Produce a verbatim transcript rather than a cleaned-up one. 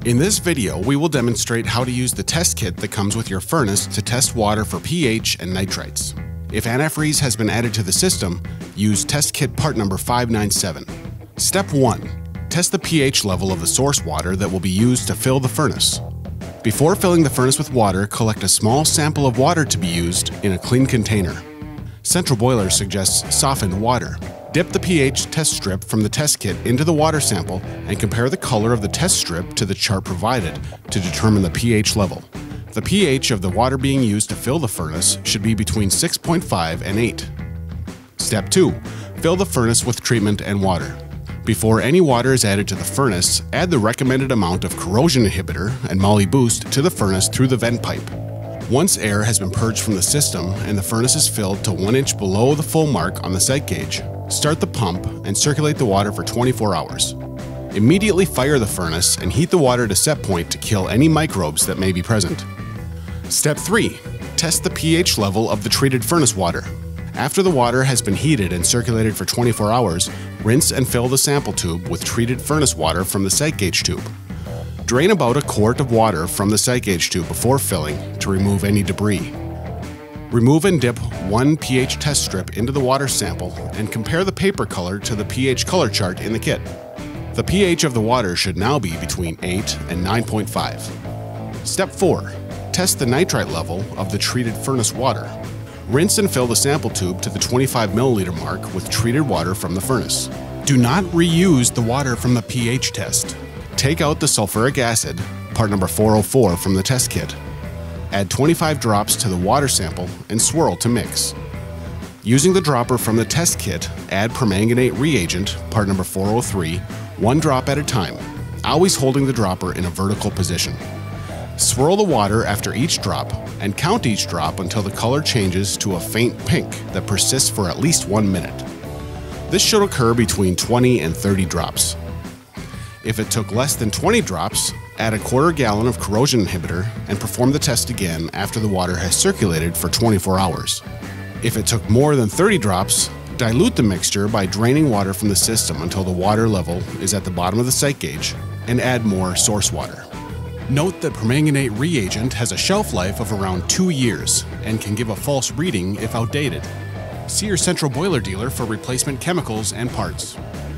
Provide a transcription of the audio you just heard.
In this video, we will demonstrate how to use the test kit that comes with your furnace to test water for pH and nitrites. If antifreeze has been added to the system, use test kit part number five nine seven. Step one. Test the pH level of the source water that will be used to fill the furnace. Before filling the furnace with water, collect a small sample of water to be used in a clean container. Central Boiler suggests softened water. Dip the pH test strip from the test kit into the water sample and compare the color of the test strip to the chart provided to determine the pH level. The pH of the water being used to fill the furnace should be between six point five and eight. Step two. Fill the furnace with treatment and water. Before any water is added to the furnace, add the recommended amount of corrosion inhibitor and moly boost to the furnace through the vent pipe. Once air has been purged from the system and the furnace is filled to one inch below the full mark on the set gauge, start the pump and circulate the water for twenty-four hours. Immediately fire the furnace and heat the water to set point to kill any microbes that may be present. Step three. Test the pH level of the treated furnace water. After the water has been heated and circulated for twenty-four hours, rinse and fill the sample tube with treated furnace water from the set gauge tube. Drain about a quart of water from the set gauge tube before filling to remove any debris. Remove and dip one pH test strip into the water sample and compare the paper color to the pH color chart in the kit. The pH of the water should now be between eight and nine point five. Step four. Test the nitrite level of the treated furnace water. Rinse and fill the sample tube to the twenty-five milliliter mark with treated water from the furnace. Do not reuse the water from the pH test. Take out the sulfuric acid, part number four oh four, from the test kit. Add twenty-five drops to the water sample and swirl to mix. Using the dropper from the test kit, add permanganate reagent, part number four oh three, one drop at a time, always holding the dropper in a vertical position. Swirl the water after each drop and count each drop until the color changes to a faint pink that persists for at least one minute. This should occur between twenty and thirty drops. If it took less than twenty drops, add a quarter gallon of corrosion inhibitor and perform the test again after the water has circulated for twenty-four hours. If it took more than thirty drops, dilute the mixture by draining water from the system until the water level is at the bottom of the sight gauge and add more source water. Note that permanganate reagent has a shelf life of around two years and can give a false reading if outdated. See your Central Boiler dealer for replacement chemicals and parts.